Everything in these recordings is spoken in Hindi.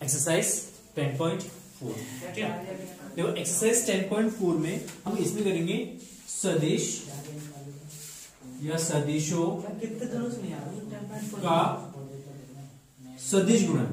एक्सरसाइज 10.4। ठीक है, देखो एक्सरसाइज 10.4 में हम इसमें करेंगे सदिश या सदिशों का सदिश गुणन।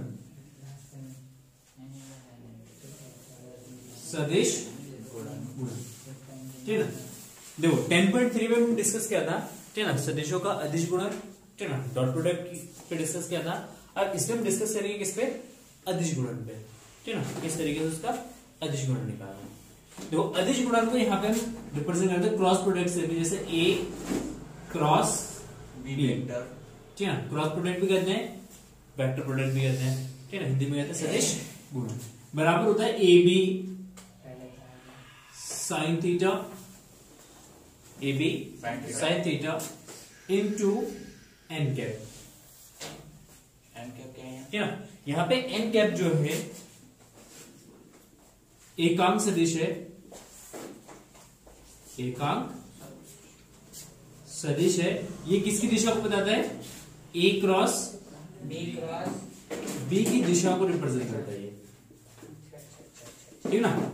सदिश गुणन, ठीक है ना। देखो 10.3 में हम डिस्कस किया था, ठीक है ना, सदिशों का अदिश गुणन, ठीक है ना, डॉट प्रोडक्ट पे डिस्कस किया था। अब इसमें हम डिस्कस करेंगे किस पे, अदिश गुणन पे, ठीक है ना, किस तरीके से उसका अदिश गुणन निकालना। देखो अदिश गुणन को यहाँ पे हम रिप्रेजेंट करते हैं क्रॉस प्रोडक्ट से, जैसे ए क्रॉस बी, ठीक है ना, क्रॉस प्रोडक्ट भी कहते हैं, वेक्टर प्रोडक्ट भी कहते हैं, ठीक है ना, हिंदी में कहते हैं सदिश गुणन। बराबर होता है A B sine theta, A B sine theta into N cap. N cap क्या है? ठीक है ना, यहाँ पे एन कैप जो है एकांक सदिश है, एकांक सदिश है। ये किसकी दिशा को बताता है, ए क्रॉस बी की दिशा को रिप्रेजेंट करता है ये, ठीक है ना।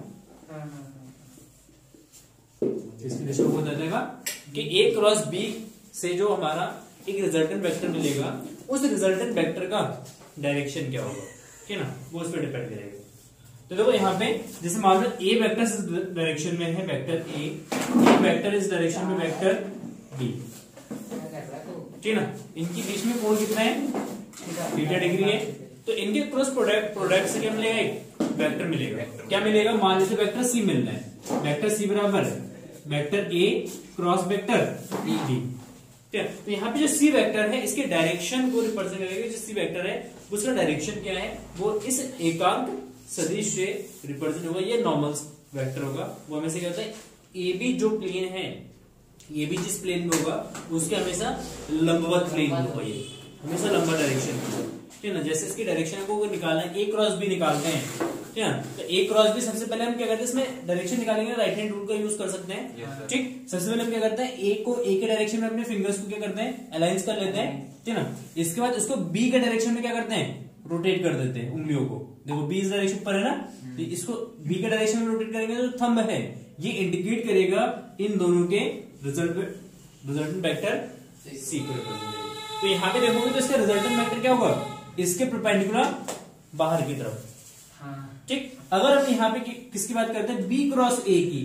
इसकी दिशा को बता देगा कि ए क्रॉस बी से जो हमारा एक रिजल्टेंट वेक्टर मिलेगा, उस रिजल्टेंट वेक्टर का डायरेक्शन क्या होगा, ठीक है ना, वो उस पर डिपेंड करेगा। तो देखो यहाँ पे जैसे मान लो ए वेक्टर इस डायरेक्शन में है, वेक्टर ए वेक्टर इस डायरेक्शन में वेक्टर बी, ठीक है ना, इनके बीच में कोण कितना है, थीटा डिग्री है। तो इनके क्रॉस प्रोडक्ट से क्या मिलेगा, एक वेक्टर मिलेगा। क्या मिलेगा, मान लीजिए वेक्टर सी मिलना है, वेक्टर सी बराबर vector A cross vector B, ठीक है। तो यहाँ पे जो सी वेक्टर है इसके डायरेक्शन को रिप्रेजेंट करेगा, जो सी वेक्टर है उसका डायरेक्शन क्या है, वो इस एकांक सदिश से रिप्रेजेंट होगा। ये नॉर्मल वेक्टर होगा, वो हमेशा क्या होता है, ए बी जो प्लेन है, ये भी जिस प्लेन में होगा उसके हमेशा लंबवत प्लेन में होगा, ये हमेशा लंबा डायरेक्शन होगा, ठीक है ना। जैसे इसकी डायरेक्शन को निकालना है, ए क्रॉस बी निकालते हैं, ठीक है ना, तो ए क्रॉस बी सबसे पहले हम क्या करते हैं, इसमें डायरेक्शन निकालेंगे, राइट हैंड रूल का यूज कर सकते हैं, ठीक। सबसे पहले हम क्या करते हैं, ए को ए के डायरेक्शन में अपने फिंगर्स को क्या करते हैं, अलाइंस कर लेते हैं, ठीक है ना। इसके बाद इसको बी के डायरेक्शन में क्या करते हैं, रोटेट कर देते हैं उंगलियों को। देखो बी इस डायरेक्शन पर है ना, तो इसको बी के डायरेक्शन में रोटेट करेंगे तो थंब है ये इंडिकेट करेगा इन दोनों के रिजल्टेंट वेक्टर सी को रिप्रेजेंट करेगा। तो यहाँ पे देखोगे तो इसका रिजल्टेंट वेक्टर क्या होगा, इसके परपेंडिकुलर बाहर की तरफ, ठीक। अगर हम यहाँ पे किसकी बात करते हैं, बी क्रॉस ए की,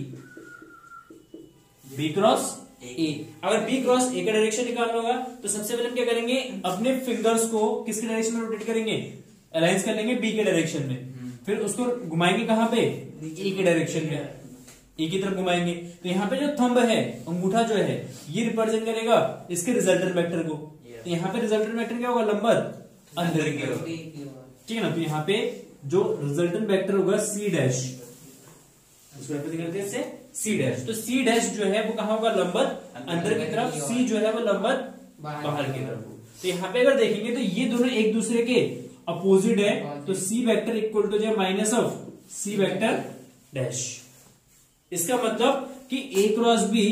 बी क्रॉस ए, अगर बी क्रॉस ए का डायरेक्शन निकालना होगा तो सबसे पहले हम क्या करेंगे, अपने फिंगर्स को किसके डायरेक्शन में रोटेट करेंगे, अलाइंस कर लेंगे बी के डायरेक्शन में, फिर उसको घुमाएंगे कहां पे, ए के डायरेक्शन में, ए की तरफ घुमाएंगे। तो यहाँ पे जो थंब है, अंगूठा जो है, ये रिप्रेजेंट करेगा इसके रिजल्टेंट वेक्टर को। तो यहाँ पे रिजल्टेंट वेक्टर क्या होगा, लंबवत अंदर की तरफ, ठीक है ना। तो यहाँ पे जो रिजल्टेंट वेक्टर होगा सी डैश, उसको रिप्रेजेंट करते हैं सी डैश। तो सी डैश जो है वो कहाँ होगा, लंबवत अंदर की तरफ, सी जो है वो लंबवत बाहर की तरफ। तो यहाँ पे अगर देखेंगे तो ये दोनों एक दूसरे के अपोजिट है, तो सी वेक्टर इक्वल टू जो minus of C vector dash. इसका मतलब कि A cross B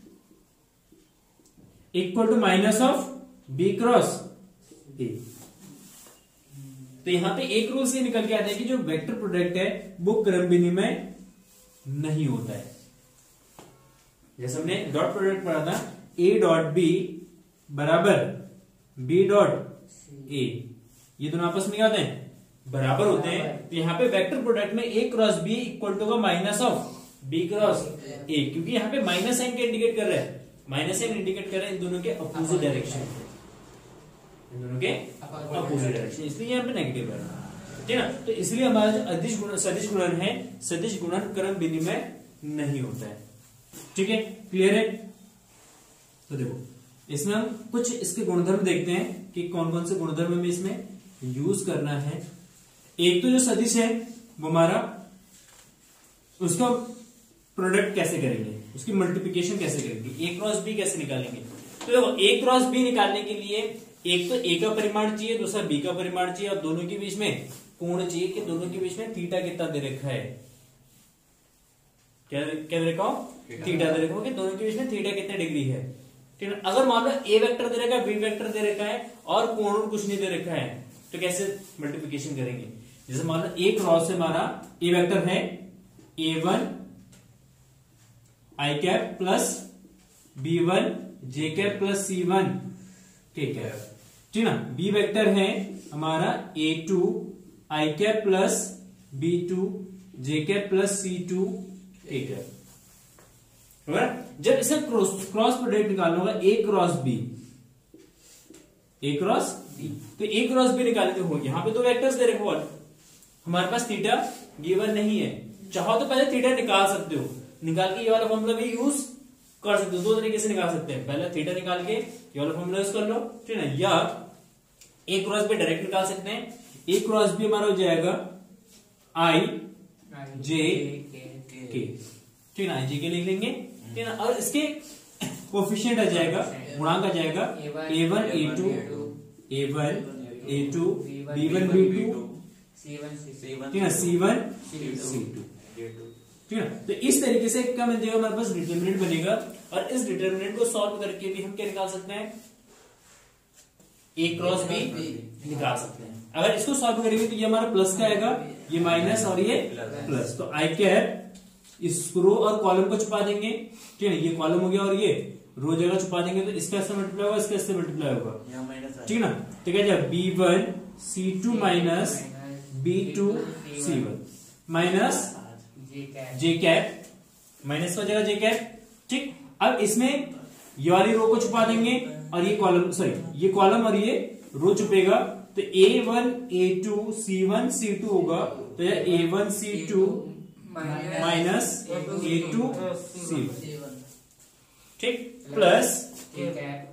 equal to minus of B cross A. तो यहां पे एक रूल से निकल के आता है कि जो वेक्टर प्रोडक्ट है वो क्रम विनिमय नहीं होता है। जैसे हमने डॉट प्रोडक्ट पढ़ा था, ए डॉट बी बराबर बी डॉट ए, ये दोनों आपस में क्या होते हैं, बराबर होते हैं। तो यहाँ पे वेक्टर प्रोडक्ट में A cross B equal to होगा minus of B cross A, क्योंकि यहाँ पे माइनस साइन क्या इंडिकेट कर रहा है, माइनस साइन इंडिकेट कर रहा है इन दोनों के अपोजिट डायरेक्शन, इन दोनों के अपोजिट डायरेक्शन, इसलिए यहाँ पे नेगेटिव है, ठीक है ना। तो इसलिए हमारा जो अदिश गुणन सदिश गुणन है, सदिश गुणन क्रम विनिमय नहीं होता है, ठीक है, क्लियर है। तो देखो इसमें हम कुछ इसके गुणधर्म देखते हैं कि कौन कौन से गुणधर्म हमें इसमें यूज करना है। एक तो जो सदिश है वो हमारा, उसका प्रोडक्ट कैसे करेंगे, उसकी मल्टीप्लिकेशन कैसे करेंगे, ए क्रॉस बी कैसे निकालेंगे। तो देखो ए क्रॉस बी निकालने के लिए एक तो ए का परिमाण चाहिए, दूसरा बी का परिमाण चाहिए, और दोनों के बीच में कोण चाहिए कि दोनों के बीच में थीटा कितना दे रखा है, क्या दे रखा हो, थीटा दे रखा हो कि दोनों के बीच में थीटा कितना डिग्री है, ठीक है। अगर मान लो ए वेक्टर दे रखा है, बी वेक्टर दे रखा है और कोण कुछ नहीं दे रखा है, तो कैसे मल्टीप्लिकेशन करेंगे। जैसे मान लो ए क्रॉस से हमारा ए वेक्टर है A1 I cap plus B1 J cap plus C1 K cap, ठीक ना। बी वेक्टर है हमारा A2 I cap plus B2 J cap plus C2 K cap. जब इसे क्रॉस प्रोडक्ट निकालना होगा A cross B, A cross B, तो A क्रॉस B निकालने तो हो, यहाँ पे दो वेक्टर्स दे रखे हो, हमारे पास थीटा गिवन नहीं है। चाहो तो पहले थीटा निकाल सकते हो, निकाल के ये वाला फॉर्मूला भी यूज कर सकते हो। दो तरीके से निकाल सकते हैं, पहले थीटा निकाल के ये वाला फॉर्मूला यूज कर लो, ठीक है ना, या A क्रॉस B डायरेक्ट निकाल सकते हैं। A क्रॉस B हमारा हो जाएगा I J K, ठीक है ना, J K लिख लेंगे, ठीक है ना। और इसके कोफिशिएंट आ जाएगा, गुणांक आ जाएगा A1 A2 A1 A2 B1 B2 ठीक है, C1 C2, ठीक है। तो इस तरीके से क्या बन जाएगा, हमारे पास डिटरमिनेंट बनेगा। और इस डिटरमिनेंट को सॉल्व करके भी हम क्या निकाल सकते हैं, A क्रॉस B निकाल सकते हैं। अगर इसको सॉल्व करेंगे तो ये हमारा प्लस का आएगा, ये माइनस और ये प्लस। तो आई कैप इस रो और कॉलम को छुपा देंगे, ठीक है, ये कॉलम हो गया और ये रो जगह छुपा देंगे, तो इसका इससे मल्टीप्लाई होगा, इसका इससे मल्टीप्लाई होगा, ठीक है ना। तो क्या जाए B1 C2 minus B2 C1 minus J cap, minus हो जाएगा J कैप, ठीक। अब इसमें ये वाली रो को छुपा देंगे और ये कॉलम, सॉरी ये कॉलम और ये रो छुपेगा, तो A1 A2 C1 C2 होगा, तो यह A1 C2 minus A2 C1, ठीक, प्लस K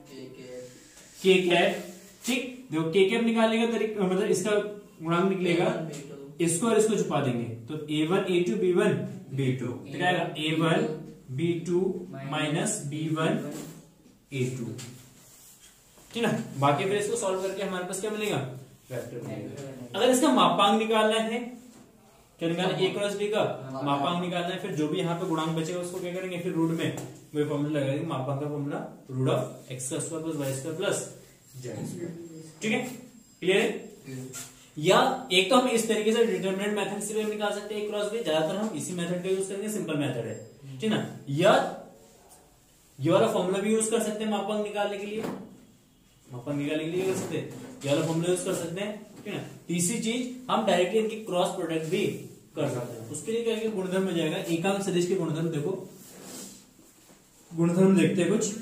कैप, ठीक। देखो K कैप निकालेगा तो मतलब इसका गुणांक निकलेगा, इसको और इसको छुपा देंगे, तो A1 A2 B1 B2, तो क्या आएगा A1 B2 minus B1 A2, ठीक ना। बाकी फिर इसको सॉल्व करके हमारे पास क्या मिलेगा, वेक्टर मिलेगा। अगर इसका मापांक निकालना है, क्या निकालना है, A क्रॉस B का मापांक निकालना है, फिर जो भी यहाँ पे गुणांक बचेगा उसको क्या करेंगे, फिर रूट में वही फॉर्मूला लगाएंगे, मापांक का फॉर्मूला रूट ऑफ x का square plus y square plus z, ठीक है, क्लियर है। या एक तो हम इस तरीके से डिटरमिनेंट मेथड से भी निकाल सकते हैं A क्रॉस B, ज्यादातर हम इसी मेथड का यूज करेंगे, सिंपल मेथड है, ठीक ना। या ये वाला फॉर्मूला भी यूज कर सकते हैं मापांक निकालने के लिए, मापांक निकालने के लिए कर सकते हैं, ये वाला फॉर्मूला यूज कर सकते हैं, ठीक है ना। तीसरी चीज हम डायरेक्टली इनकी क्रॉस प्रोडक्ट भी कर सकते हैं। उसके लिए क्या गुणधर्म में जाएगा, एकांक सदिश के गुणधर्म, देखो गुणधर्म देखते हैं कुछ,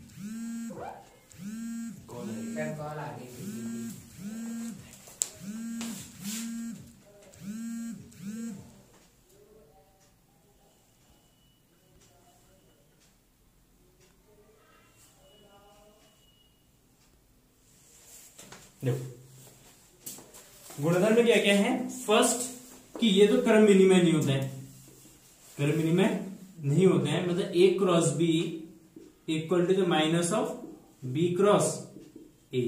देखो गुणधर्म में क्या क्या है। फर्स्ट कि ये तो क्रम विनिमय नहीं होता है, क्रम विनिमय नहीं होते हैं, मतलब A cross B equal to the minus of B cross A,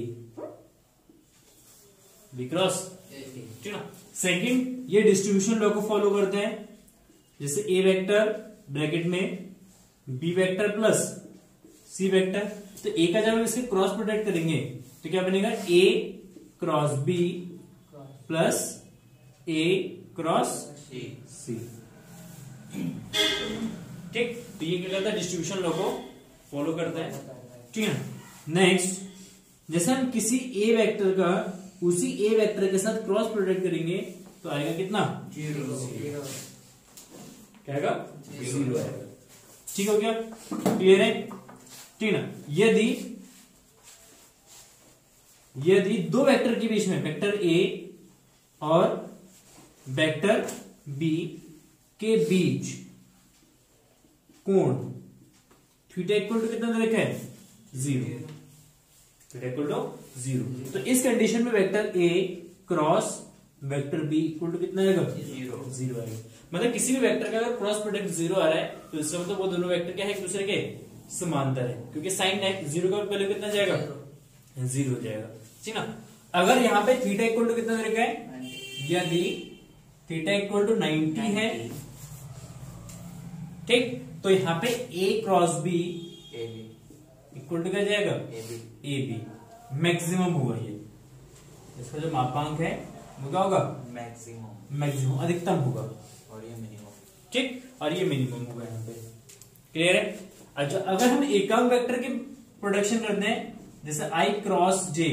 B cross, ठीक ना। सेकंड, ये डिस्ट्रीब्यूशन लॉ को फॉलो करते हैं, जैसे A वेक्टर ब्रैकेट में B vector plus C vector, तो A का जब हम इसके क्रॉस प्रोडक्ट करेंगे तो क्या बनेगा, A cross B plus A cross C, ठीक। तो ये क्या करता है, डिस्ट्रीब्यूशन लॉ को फॉलो करता है, ठीक है। नेक्स्ट, जैसे हम किसी A वेक्टर का उसी A वेक्टर के साथ क्रॉस प्रोडक्ट करेंगे तो आएगा कितना, 0, क्या आएगा, 0 आएगा, ठीक हो गया, क्लियर है, ठीक ना। यदि दो वेक्टर के बीच में, वेक्टर A और वेक्टर B के बीच कोण थीटा इक्वल टू कितना दे रखा है, 0, थीटा इक्वल टू 0, तो इस कंडीशन में vector A cross vector B equal to कितना आएगा, 0 आएगा। मतलब किसी भी वेक्टर का अगर क्रॉस प्रोडक्ट 0 आ रहा है तो इसका मतलब वो दोनों वेक्टर क्या है, एक दूसरे के समांतर है, क्योंकि साइन 0 का वैल्यू कितना जाएगा, 0 हो जाएगा, ठीक ना। अगर यहाँ पे थीटा इक्वल टू कितना तरीका है, यदि थीटा इक्वल टू 90 है, ठीक, तो यहाँ पे A cross B equal to क्या जाएगा, AB, मैक्सिमम होगा ये, इसका जो मापांक है वो क्या होगा? मैक्सिमम। मैक्सिमम, अधिकतम होगा। और ये मिनिमम। ठीक, और ये मिनिमम होगा यहाँ पे। क्लियर है? अच्छा, अगर हम एकांक वेक्टर की प्रोडक्शन करते हैं, जैसे i cross j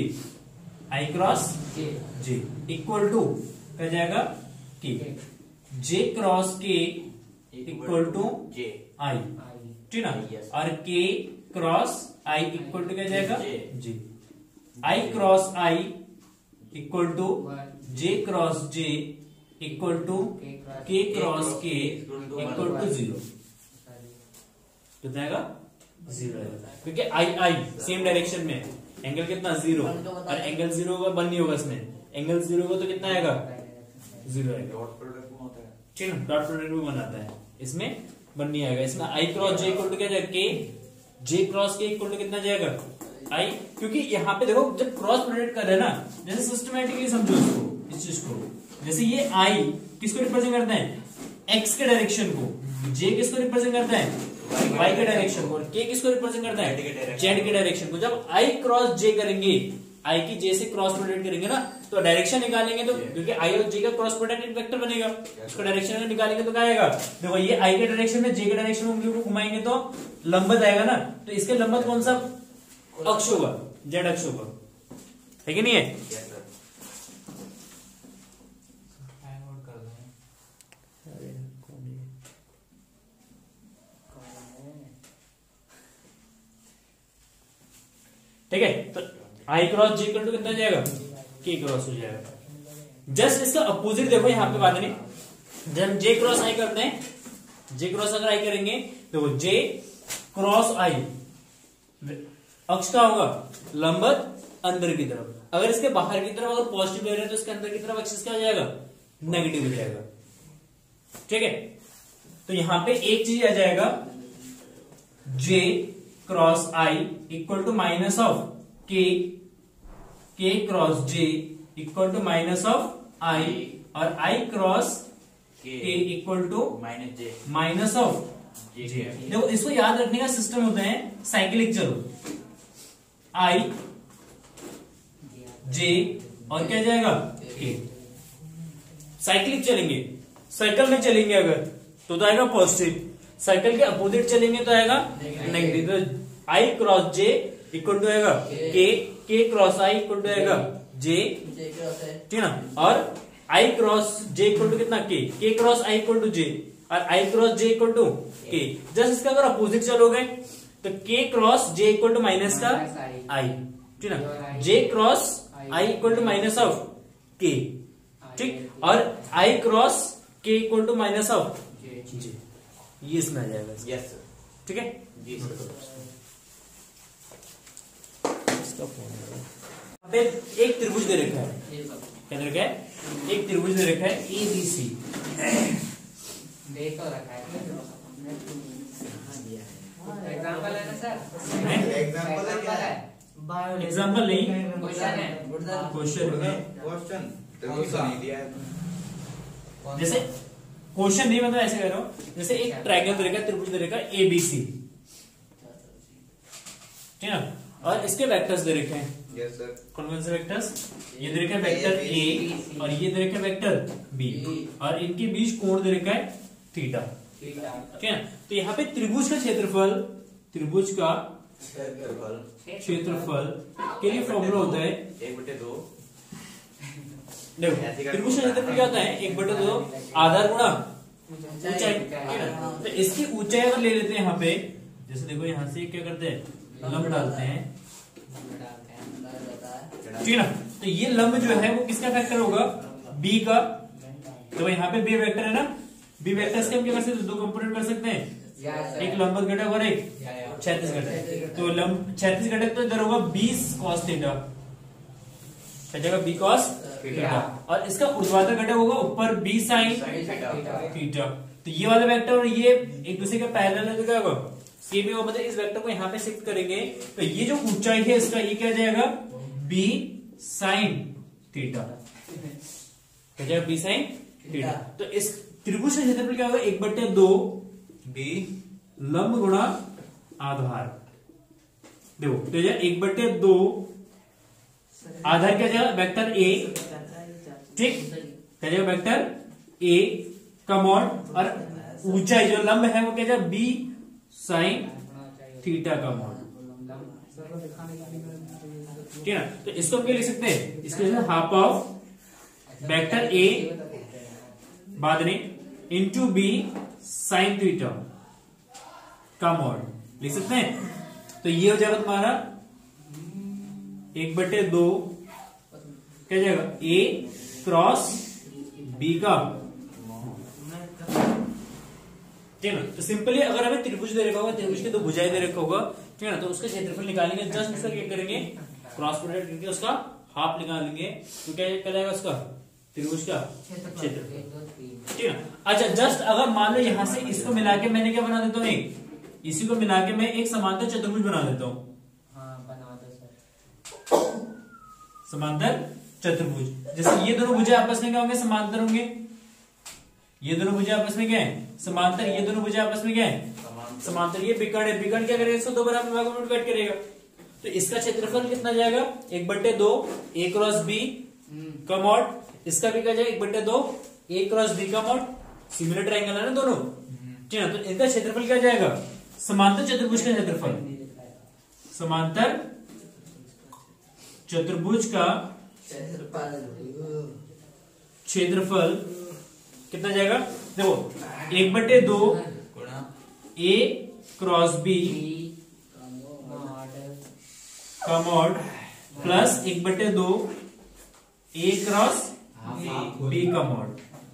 equal to क्या जाएगा? k, j cross k equal to i, ठीक ना? और k cross i equal to क्या जाएगा? j। i cross i equal to j cross j equal to k cross k equal to 0। तो जाएगा 0 आएगा, क्योंकि i सेम डायरेक्शन में, एंगल कितना? 0, और एंगल 0 होगा, 1 नहीं होगा इसमें, एंगल 0 होगा तो कितना आएगा? 0 आएगा। डॉट प्रोडक्ट में होता है, ठीक है, डॉट प्रोडक्ट भी बनाता है, इसमें 1 नहीं आएगा। इसमें i cross j equal to क्या जाएगा? k, j cross k equal to कितना जाएगा? i, क्योंकि यहाँ पे देखो जब क्रॉस प्रोडक्ट कर रहे हैं ना, जैसे सिस्टमेटिकली समझो इसको, इस चीज को, जैसे ये i किसको रिप्रेजेंट करता है? x के डायरेक्शन को, j किसको रिप्रेजेंट करता है? y के डायरेक्शन को, और k किसको रिप्रेजेंट करता है? z के डायरेक्शन को। जब i क्रॉस j करेंगे, i की j से क्रॉस प्रोडक्ट करेंगे ना, तो डायरेक्शन निकालेंगे, तो क्योंकि i और j का क्रॉस प्रोडक्ट एक वेक्टर बनेगा, उसका डायरेक्शन अगर निकालेंगे तो क्या आएगा? देखो ये i के डायरेक्शन में j के डायरेक्शन में उंगली को घुमाएंगे तो लंबवत आएगा ना, तो इसके लंबवत कौन सा अक्ष होगा? z अक्ष होगा, है कि नहीं है? ठीक है, तो i cross j equal to कितना जाएगा? k क्रॉस हो जाएगा। जस्ट इसका अपोजिट देखो यहाँ पे बात नहीं, जब हम j क्रॉस i करते हैं, j क्रॉस अगर i करेंगे तो वो j क्रॉस i अक्ष का होगा लंबवत अंदर की तरफ। अगर इसके बाहर की तरफ अगर पॉजिटिव ले रहे हैं तो इसके अंदर की तरफ अक्ष क्या हो जाएगा? नेगेटिव हो जाएगा। ठीक है, तो यहां पे एक चीज आ जाएगा, j cross i equal to minus of k, k cross j equal to minus of i, और i cross k equal to minus of j। देखो इसको याद रखने का सिस्टम होता है साइक्लिक। चलो i j और क्या जाएगा? k। साइक्लिक चलेंगे, साइकिल में चलेंगे अगर तो आएगा पॉजिटिव, साइकिल के अपोजिट चलेंगे तो आएगा नेगेटिव। तो i cross j equal to आएगा k, k cross i equal to आएगा j, ठीक ना? और i cross j equal to कितना? k, k cross i equal to j, और i cross j equal to k। Just इसका अगर अपोजिट चलोगे तो k cross j equal to minus का i, ठीक ना? j cross i equal to minus of k, ठीक, और i cross k equal to minus of j। ये इसमें आ जाएगा। Yes sir. ठीक है जी सर। पे एक त्रिभुज दे रखा है, क्या दे रखा है? एक त्रिभुज दे रखा है ABC। देखो रखा है, एग्जांपल है ना सर? एग्जांपल है, एग्जाम्पल नहीं, क्वेश्चन है, क्वेश्चन है। क्वेश्चन नहीं दिया है। जैसे क्वेश्चन नहीं, मतलब ऐसे कह रहा हूं, जैसे एक ट्रायंगल दे रखा है, त्रिभुज दे रखा है ABC, ठीक है, और इसके वेक्टर्स दे रखे हैं। Yes sir. कौन कौन से वेक्टर्स? ये दे रखा है वेक्टर A और ये दे रखा है वेक्टर B, और इनके बीच कोण दे रखा है थीटा, ठीक है। तो यहाँ पे त्रिभुज का क्षेत्रफल, त्रिभुज का क्षेत्रफल के लिए फॉर्मूला होता है 1/2। देखो त्रिभुज का क्षेत्रफल क्या होता है? 1/2 आधार गुणा ऊंचाई, ठीक है। तो इसकी ऊंचाई अगर ले लेते हैं यहाँ पे, जैसे देखो यहाँ से क्या करते हैं? लंब डालते हैं, ठीक है ना? तो ये लंब जो है वो किसका फैक्टर होगा? B का। तो यहाँ पे B वेक्टर है ना, B वेक्टर से हम क्या कर सकते हैं? दो कंपोनेंट कर सकते हैं, एक लंबवत घटक और एक क्षैतिज घटक। तो लंब क्षैतिज घटक तो इधर होगा 20 cos थीटा, जगह B cos थीटा, और इसका ऊर्ध्वाधर घटक होगा ऊपर B sin थीटा। तो ये वाला वेक्टर और ये एक दूसरे के पैरेलल है, तो क्या होगा? सेम ही होगा। मतलब इस वेक्टर को यहाँ पे शिफ्ट करेंगे तो ये जो ऊंचाई है इसका, ये क्या जाएगा? B sin थीटा, क्या जाएगा? B sin थीटा। तो इस त्रिभुज का क्षेत्रफल क्या होगा? 1/2 B लंब गुणा आधार। देखो तो 1/2 आधार क्या जाएगा? वेक्टर A, ठीक, क्या जाएगा वेक्टर ए का मॉड और ऊंचाई जो लंब है वो क्या जाएगा बी साइन थीटा का मॉड। ठीक है ना, तो इसको हम क्या लिख सकते हैं, इसको हाफ ऑफ वेक्टर ए बाद में इंटू बी साइन थीटा का मॉड लिख सकते हैं। तो ये हो जाएगा तुम्हारा 1/2 क्या जाएगा ए क्रॉस बी का। ठीक है ना, तो सिंपली अगर हमें त्रिभुज दे रखा होगा, त्रिभुज के दो भुजाएं दे रखा होगा, ठीक है ना, तो उसका क्षेत्रफल निकालेंगे, जस्ट उसका क्या करेंगे क्रॉस प्रोडक्ट करके उसका हाफ निकालेंगे, तो क्या कहलाएगा उसका त्रिभुज का क्षेत्रफल। ठीक है ना, अच्छा जस्ट अगर मान लो यहां से इसको मिला के मैंने क्या बना देता हूँ, एक इसी को मिला के मैं एक समांतर चतुर्भुज बना देता हूँ। समांतर चतुर्भुज, जैसे ये दोनों भुजाएं आपस में क्या होंगे, समांतर होंगे। ये दोनों भुजाएं आपस में क्या है, समांतर। ये दोनों भुजाएं आपस में क्या है, समांतर। ये विकर्ण है, विकर्ण क्या करेगा, इसको दो बराबर भागों में डिवाइड करेगा, तो इसका क्षेत्रफल कितना जाएगा 1/2 ए क्रॉस बी का मॉड। इसका भी क्या जाएगा 1/2 ए क्रॉस बी का मॉड। सिमिलर ट्रायंगल है ना दोनों, ठीक है, तो इनका क्षेत्रफल क्या जाएगा, समांतर चतुर्भुज का क्षेत्रफल, समांतर चतुर्भुज का क्षेत्रफल कितना जाएगा, देखो 1/2 ए क्रॉस बी का mod plus 1/2 A cross B का मॉड।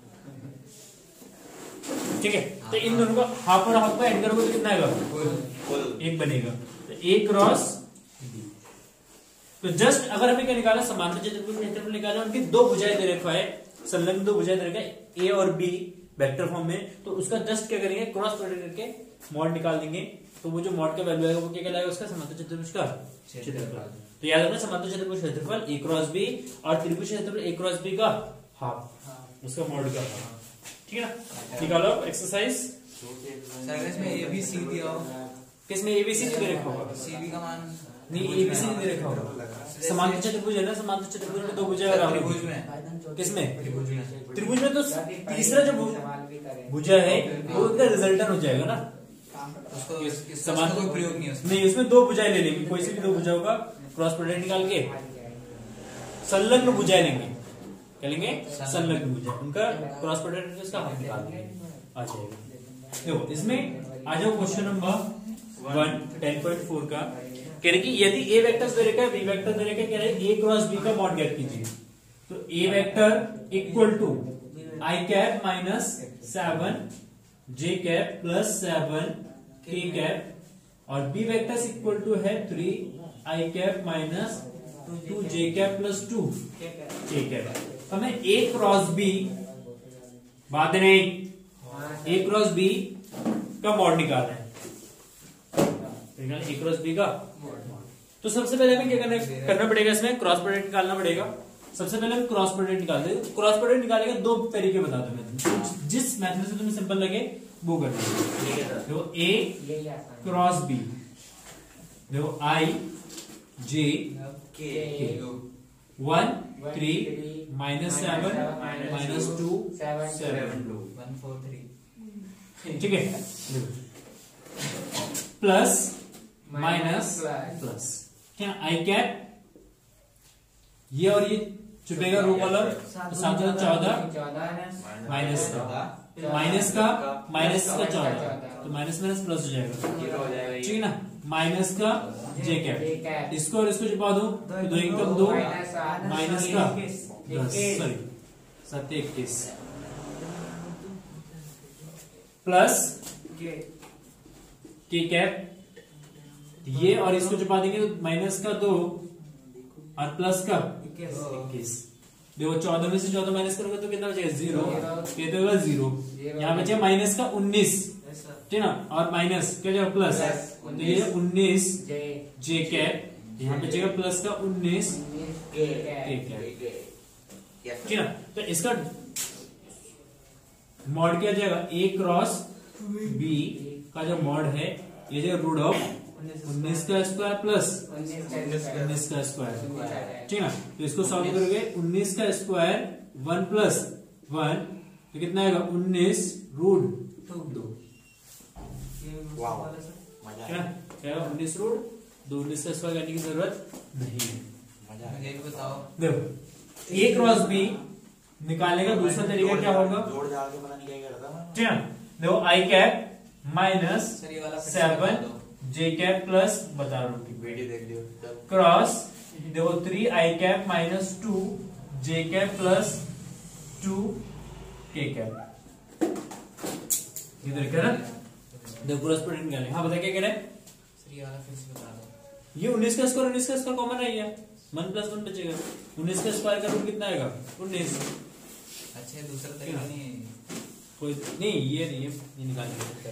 ठीक है, तो इन दोनों का हाफ और हाफ का एड करोगे तो कितना आएगा, एक बनेगा, तो ए क्रॉस बी। तो जस्ट अगर हमें क्या निकाला, समांतर चतुर्भुज क्षेत्रफल निकाला, उनकी दो भुजाएं दे रखा है, संलग्न दो भुजाएं दे रखा है ए और बी वेक्टर फॉर्म में, तो उसका जस्ट क्या करेंगे क्रॉस प्रोडक्ट करके मॉड निकाल देंगे, तो वो जो मॉड का वैल्यू आएगा वो क्या कहलाएगा, उसका समांतर चतुर्भुज का क्षेत्रफल। तो याद रखना समांतर चतुर्भुज क्षेत्रफल ए क्रॉस बी और त्रिभुज क्षेत्रफल ए क्रॉस बी का हाफ, उसका मॉड का हाफ। ठीक है ना, निकालो एक्सरसाइज। इसमें ए बी सी दिया हो, किसमें एबीसी दे रखा होगा, सी बी का मान नहीं एबीसी नहीं दे रखा होगा। समांतर चतुर्भुज है ना, समांतर चतुर्भुज में दो भुजा बराबर, त्रिभुज में, किसमें, त्रिभुज में, त्रिभुज में तो तीसरा जो भुजा है वो उसका रिजल्टेंट हो जाएगा ना, उसको समांतर कोई प्रयोग नहीं है उसमें। नहीं, उसमें दो भुजाएं ले लेंगे, कोई से भी दो भुजाओं का क्रॉस प्रोडक्ट निकाल के संलग्न भुजाएं लेंगे, क्या लेंगे, संलग्न भुजा, उनका क्रॉस प्रोडक्ट करके उसका हाफ निकाल देंगे, आ जाएगा। देखो इसमें आ जाओ क्वेश्चन नंबर 1 10.4 का, कह रहे कि यदि ए वेक्टर दे रखा है, बी वेक्टर दे रखा है, कह रहे ए क्रॉस बी का मॉड ज्ञात कीजिए, तो A vector equal to I cap minus 7 J cap plus 7 K cap और बी वेक्टर इक्वल टू है 3 I cap minus 2 J cap plus 2 K cap. हमें ए क्रॉस बी बाद नहीं, ए क्रॉस बी का मॉड निकालना है, ए क्रॉस बी का। तो सबसे पहले हमें क्या करना पड़ेगा, इसमें क्रॉस प्रोडक्ट निकालना पड़ेगा। सबसे पहले हम क्रॉस प्रोडक्ट निकाल दे। क्रॉस प्रोडक्ट निकालेगा दो तरीके बता दो मैं, जिस मेथड से तुम्हें सिंपल लगे वो करना। देखो ए क्रॉस बी, देखो आई जे के 1 3 माइनस 7 माइनस 2 7 2 1 4 3, ठीक है, प्लस माइनस प्लस, क्या आई कैप, ये और ये छुपेगा रो कॉलम, तो 7 14 माइनस का माइनस का 14, तो माइनस माइनस प्लस हो जाएगा, ठीक है ना, माइनस का जे कैप, इसको और इसको छुपा दो, तो 2 1 2 माइनस का 10 सॉरी 7 21 प्लस के कैप, ये और इसको छुपा देंगे तो माइनस का 2 और प्लस का 21। देखो 14 में से 14 माइनस करोगे तो कितना बचेगा 0, ये तो होगा 0, यहाँ बचेगा माइनस का 19, ठीक है ना, और माइनस क्या जाएगा प्लस, तो ये 19 जे कैप, यहाँ बचेगा प्लस का 19 के कैप, ठीक है ना। तो इसका मॉड क्या जाएगा, ए क्रॉस बी का जो मॉड है ये जो रूट ऑफ 19 का स्क्वायर प्लस 19 का स्क्वायर, ठीक है ना। तो इसको सॉल्व करोगे 19 का स्क्वायर 1 प्लस 1 तो कितना आएगा 19 रूट 2 वाह क्या क्या 19 रूट 2 19 का स्क्वायर करने की जरूरत नहीं है। मजा मुझे भी बताओ। देखो ए क्रॉस बी निकालने का दूसरा तरीका क्या होगा? जोड़ जाड़ के पता नहीं क्या करता मैं। ठीक है देखो आई कैप माइनस सर ये वाला फिर से बता 7 दो। जे कैप प्लस बता रहा हूँ वीडियो देख लियो तब। क्रॉस देखो 3 I cap minus 2 J cap plus 2 K cap इधर क्या ना देखो क्रॉस प्रोडक्ट निकालें। हाँ बता क्या कह रहे हैं? सर ये वाला फिर से बता दो। ये 19 का स्क्वायर कॉमन है ये 1 प्लस 1 बचेगा 19 का स्क्वायर का रूट कितना आएगा 19। अच्छा ये दूसरा तरीका नहीं है। कोई नहीं ये नहीं है ये निकालने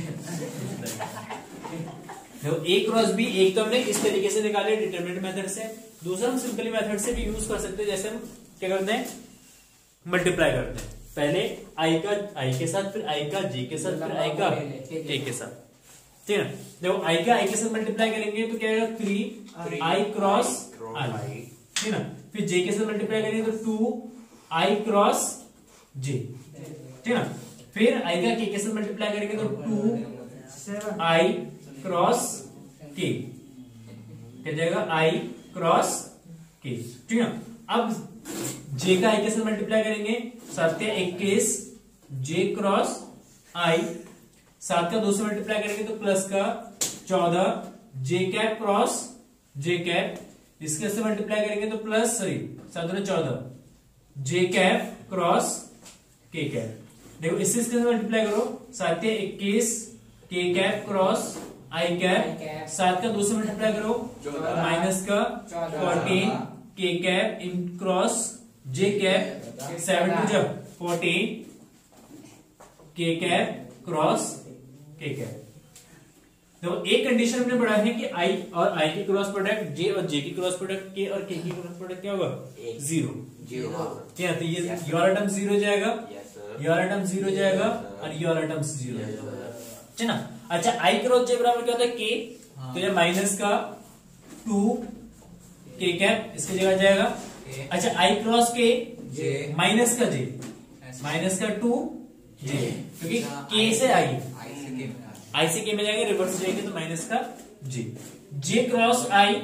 देखो ए क्रॉस बी एक तो हमने इस तरीके से निकाले डिटरमिनेंट मेथड से। दूसरा हम सिंपली मेथड से भी यूज कर सकते हैं। जैसे हम क्या करते हैं मल्टीप्लाई करते हैं पहले आई का आई के साथ फिर आई का जे के साथ फिर आई का ए के साथ। ठीक है देखो आई का आई के साथ मल्टीप्लाई करेंगे तो क्या आएगा 3 आई क्रॉस आई। ठीक है ना फिर जे के साथ मल्टीप्लाई करेंगे तो 2 आई क्रॉस जे। ठीक है ना फिर आई का के साथ मल्टीप्लाई करेंगे तो 2 आई क्रॉस के क्या जाएगा आई क्रॉस के। ठीक है अब जे का आई के साथ मल्टीप्लाई करेंगे 7 के 21 जे क्रॉस आई 7 का 2 से मल्टीप्लाई करेंगे तो प्लस का 14 J cap cross J cap इसके से मल्टीप्लाई करेंगे तो प्लस 7 में 14 J cap cross K cap. देखो इससे मल्टीप्लाई करो 7 के 21 के कैप क्रॉस आई कैप 7 का 2 से मल्टीप्लाई करो माइनस का 14 K cap in cross J cap 7 two जब 14 K cap cross K cap. देखो एक कंडीशन हमने पढ़ा है कि आई और आई की क्रॉस प्रोडक्ट जे और जे की क्रॉस प्रोडक्ट के और के की क्रॉस प्रोडक्ट क्या होगा 0। क्या तो ये ये वाला टर्म 0 जाएगा ये वाला टर्म 0 जाएगा और ये वाला टर्म 0 जाएगा। ठीक ना अच्छा आई क्रॉस जे बराबर क्या होता है के तो ये माइनस का 2 के कैप इसकी जगह जाएगा। अच्छा आई क्रॉस के माइनस का जे माइनस का 2 जे क्योंकि के से आई आई से के में जाएंगे रिवर्स जाएंगे तो माइनस का जे जे क्रॉस आई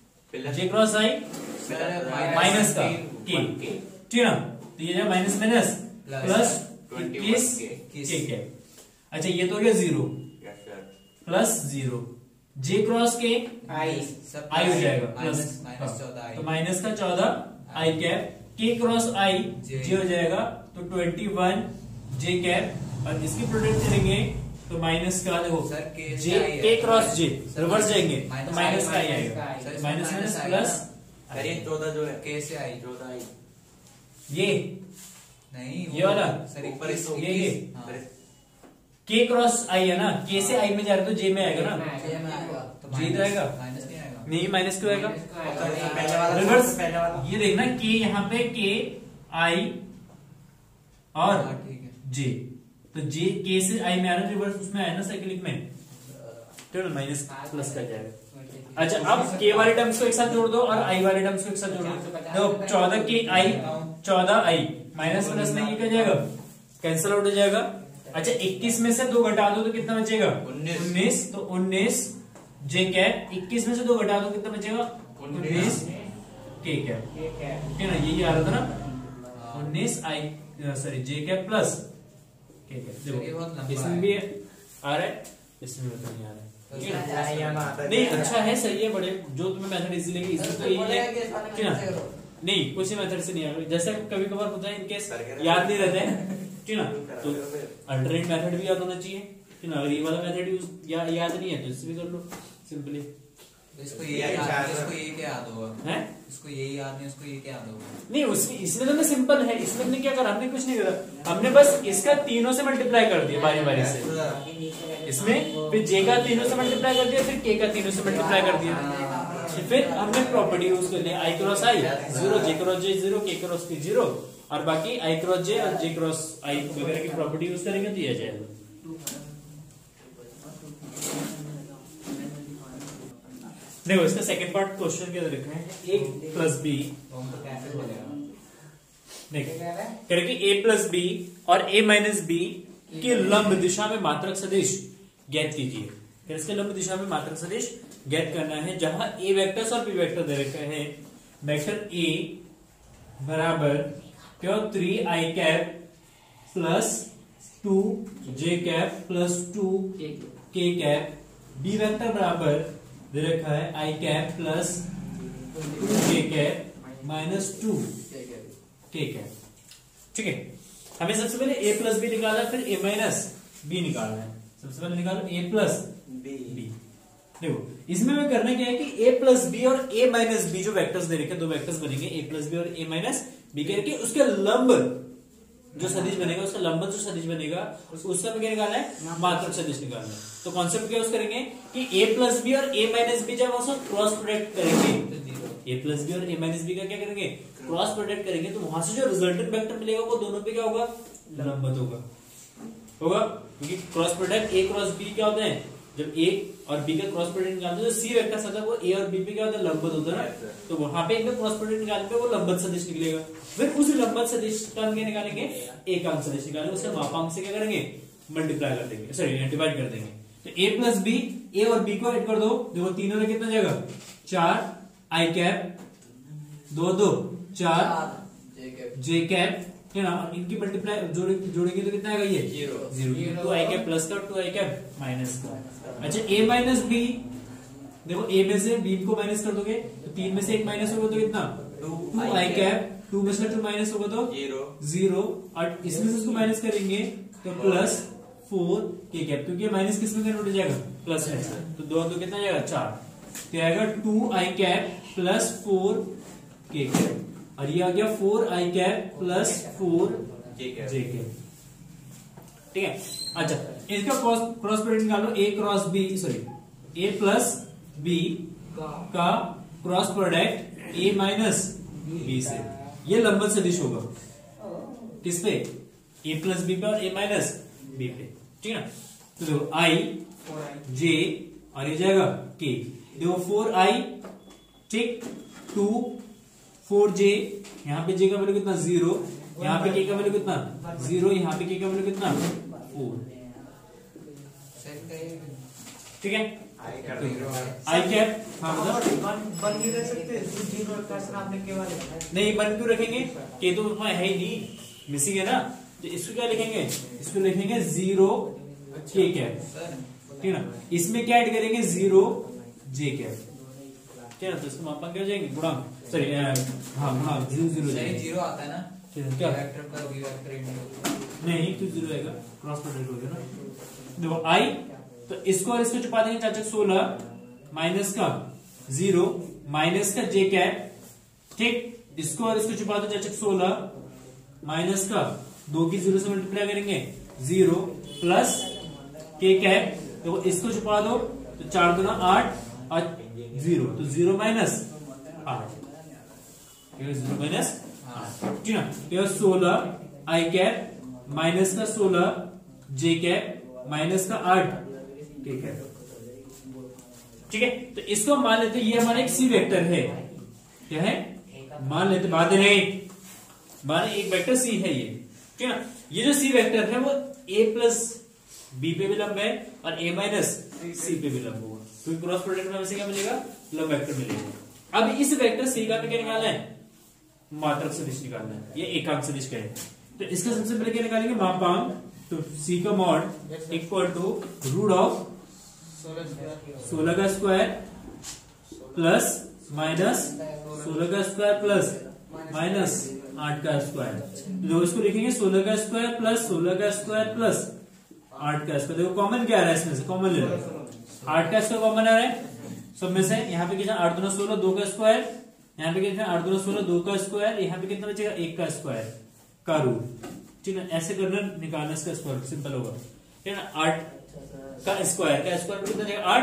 माइनस का के। ठीक है ना तो ये जो माइनस माइनस प्लस 21 के कैप। अच्छा ये तो हो गया 0 प्लस 0 जे क्रॉस के आई हो जाएगा प्लस तो माइनस का 14 आई कैप के क्रॉस आई जे हो जाएगा तो 21 जे कैप और इसकी प्रोडक्ट करेंगे तो माइनस का देखो जे के क्रॉस जे रिवर्स जाएंगे तो माइनस का आई आएगा माइनस माइनस प्लस 14 जो है के से आई 14 आई ये नहीं ये वाला सर ऊपर इस ये के क्रॉस आई है ना के से आई में जा रहा तो जे में आएगा ना जी तो आएगा माइनस नहीं आएगा नहीं माइनस क्यों आएगा पहले वाला रिवर्स पहले वाला ये देखना के यहाँ पे के आई और ठीक है जे तो जे के से आई में आ रहा रिवर्स उसमें आया ना साइक्लिक में तो माइनस प्लस का जाएगा। अच्छा अब के वाले टर्म्स को एक साथ जोड़ दो और आई वाले टर्म्स को एक साथ जोड़ दो देखो 14 के आई 14 आई माइनस प्लस में ये क्या जाएगा कैंसिल आउट हो जाएगा। अच्छा 21 में से 2 घटा दो तो कितना बचेगा 19 तो 19 जे कैप 21 में से 2 घटा दो कितना बचेगा 19 के कैप। ठीक है ना यही आ रहा था ना 19 I sorry J cap plus K cap. देखो इसमें भी आ रहा है इसमें भी नहीं आ रहा है नहीं अच्छा है सही है बड़े जो तुम्हें मेथड इजी लगे इसमें तो यही है ठीक है नहीं कुछ ही मेथड से नहीं आ रहा जैसे कभी कभार होता है इनकेस याद नहीं रहते हैं ठीक ना तो अल्टरनेट मेथड भी याद होना चाहिए ठीक ना अगर ये वाला मेथड यूज याद नहीं है तो इससे भी कर लो सिंपली। इसको ये याद होगा हैं इसको यही याद नहीं उसको ये क्या याद होगा नहीं इसमें तो सिंपल है इसमें हमने क्या करा हमने कुछ नहीं करा हमने बस इसका तीनों से मल्टीप्लाई कर दिया बारी बारी से इसमें फिर जे का तीनों से मल्टीप्लाई कर दिया फिर के का तीनों से मल्टीप्लाई कर दिया फिर हमने प्रॉपर्टी यूज कर लिया आई क्रॉस आई 0 जे क्रॉस जे 0 के क्रॉस के 0 और बाकी आई क्रॉस जे और जे क्रॉस आई वगैरह की प्रॉपर्टी यूज करेंगे तो ये आ जाएगा। देखो इसका सेकंड पार्ट क्वेश्चन के अंदर लिखा है a प्लस बी देखिए कह रहे कि a प्लस बी और a माइनस बी के लंब दिशा में मात्रक सदिश ज्ञात कीजिए। फिर इसके लंब दिशा में मात्रक सदिश ज्ञात करना है जहां a वेक्टर्स और b वेक्टर दे रखे हैं। वेक्टर a बराबर क्या 3i cap plus 2j cap plus 2k cap, b vector बराबर दे रखा है i cap plus 2k cap minus 2k cap. ठीक है, हमें सबसे पहले a प्लस बी निकाला, फिर a माइनस बी निकालना है। सबसे पहले निकालो a प्लस बी। देखो इसमें मैं करना क्या है कि a प्लस बी और a माइनस बी जो वेक्टर्स दे रखे, दो वेक्टर्स बनेंगे a प्लस बी और a माइनस बी करके उसके लंब जो सदिश बनेगा, उसका लंबन जो सदिश बनेगा उसका क्या निकालना है, मात्रक सदिश निकालना है। तो कॉन्सेप्ट क्या यूज करेंगे कि a प्लस बी और a माइनस बी जब उसको क्रॉस प्रोडक्ट करेंगे, a प्लस बी और a माइनस बी का क्या करेंगे, क्रॉस प्रोडक्ट करेंगे, तो वहां से जो रिजल्टेंट वेक्टर मिलेगा वो दोनों पे क्या होगा, लंबवत होगा। क्योंकि cross product a cross b क्या होता है, जब a और b का क्रॉस प्रोडक्ट निकालते हैं तो c वेक्टर आता है वो a और b पे क्या होता है, लंबवत होता है ना। तो वहां पे इनका क्रॉस प्रोडक्ट निकालने पे वो लंबवत सदिश निकलेगा। फिर उस लंबवत सदिश का हम क्या निकालेंगे, एकांक सदिश निकालेंगे, उसके मापांक से क्या करेंगे, मल्टीप्लाई कर देंगे, सॉरी डिवाइड कर देंगे। तो a प्लस बी, a और b को ऐड कर दो, देखो तीनों में कितना जाएगा 4 i कैप 2 2 4 j कैप है ना, इनकी मल्टीप्लाई जोड़ेंगे तो कितना आएगा, ये 0 2 i कैप प्लस का 2 i कैप माइनस का। अच्छा a माइनस बी, देखो a में से b को माइनस कर दोगे तो 3 में से 1 माइनस होगा तो कितना 2 i कैप, 2 में से 2 माइनस होगा तो 0 और इसमें से उसको माइनस करेंगे तो प्लस 4 k कैप, क्योंकि माइनस किस में कन्वर्ट हो जाएगा, प्लस में। तो 2 2 कितना जाएगा 4, क्या आएगा 2 i cap plus 4 k cap, और ये आ गया 4 i cap plus 4 j cap. ठीक है, अच्छा इसका क्रॉस प्रोडक्ट निकालो, a cross B, sorry a plus B का cross product a minus B से, ये लंबवत सदिश होगा किस पे, a प्लस बी पे और a माइनस बी पे। ठीक है ना, तो देखो i j और ये जाएगा k, देखो 4i ठीक 2 4j, यहाँ पे j का वैल्यू कितना 0, यहाँ पे k का वैल्यू कितना 0, यहाँ पे k का वैल्यू कितना 4। ठीक है, आई कैप, हाँ मतलब बन नहीं रख सकते, जीरो कैसे आपने केवल नहीं, बन क्यों रखेंगे, के तो उसमें है ही नहीं, मिसिंग है ना, तो इसको क्या लिखेंगे, इसको लिखेंगे 0 k कैप। ठीक है ना, इसमें क्या ऐड करेंगे 0 j कैप। ठीक है ना, तो इसको मापांक क्या हो जाएंगे, गुणांक, सॉरी हाँ गुणांक 0 जीरो आता है ना, क्या वेक्टर पर बी वेक्टर नहीं, तो 0 आएगा, क्रॉस प्रोडक्ट हो गया ना। देखो i, तो इसको और इसको छुपा देंगे, चाचक 16 माइनस का 0 माइनस का j कैप, ठीक, इसको और इसको छुपा दो, चाचक 16 माइनस का 2 की 0 से मल्टीप्लाई करेंगे 0 प्लस k कैप, देखो इसको छुपा दो तो 4 दूना 8 और 0, तो 0 माइनस 8, 0 माइनस 8। ठीक है, तो 16 i कैप माइनस का 16 j कैप माइनस का 8 ठीक है। ठीक है, तो इसको मान लेते ये हमारा एक सी वेक्टर है, क्या है, मान लेते बाद नहीं, मान एक वेक्टर सी है ये। ठीक है ना, ये जो सी वेक्टर है वो a प्लस बी पे भी लंब है और a माइनस सी पे भी लंब होगा, तो क्रॉस प्रोडक्ट में हमें क्या मिलेगा, लंब वेक्टर मिलेगा। अब इस वेक्टर सी का क्या निकालना है, मात्रक सदिश निकालना है, ये एकांक सदिश का है। तो इसका सबसे पहले क्या निकालेंगे, मापांक, तो c का mod equal to root of 16 का स्क्वायर प्लस माइनस 16 का स्क्वायर प्लस माइनस 8 का स्क्वायर। तो इसको लिखेंगे 16 का स्क्वायर प्लस 16 का स्क्वायर प्लस 8 का स्क्वायर। देखो कॉमन क्या आ रहा है इसमें से, कॉमन ले लो, 8 का स्क्वायर कॉमन आ रहा है सब में से। यहाँ पे कितना 8 दूना 16 2 का स्क्वायर, यहाँ पे कितना 8 दूना 16 2 का स्क्वायर, यहाँ पे कितना बचेगा 1 का स्क्वायर का रूट। ठीक है, ऐसे करना, निकालना इसका स्क्वायर सिंपल होगा। ठीक है ना, 8 का स्क्वायर कितना जाएगा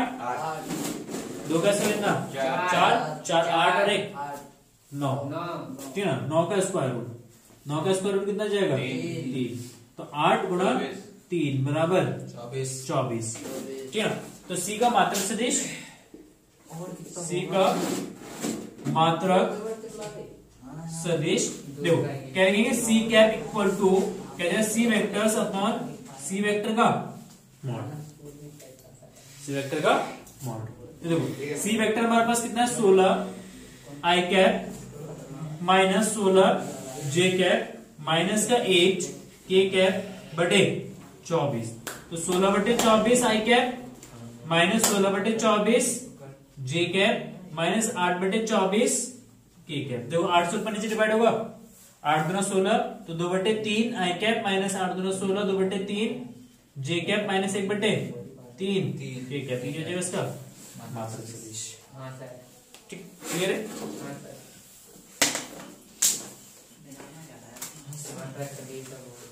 8, 2 का स्क्वायर कितना 4 8 और 1 9। ठीक है ना, 9 का स्क्वायर रूट, 9 का स्क्वायर रूट कितना जाएगा 3, तो 8 गुणा 3 बराबर 24। ठीक है ना, तो सी का मात्रक सदिश, सी का मात्रक सदिश। देखो कहेंगे सी कैप इक्वल टू क्या जाएगा C vectors upon C vector का मॉड, सी वेक्टर का मॉड। देखो सी वेक्टर हमारे पास कितना है 16 I cap minus 16 J cap minus का 8 के कैप बटे 24। तो 16 बटे 24 आई कैप माइनस 16 बटे 24 जे कैप माइनस 8 बटे 24 के कैप। देखो 8 से ऊपर नीचे डिवाइड होगा, 8 दूना 16 तो 2 बटे 3 आई कैप माइनस 8 दूना 16 2 बटे 3 जे कैप माइनस 1 बटे 3 के कैप। ये जो इसका मात्रक सदिश। हाँ सर। ठीक क्लियर है। हाँ सर। मात्रक सदिश।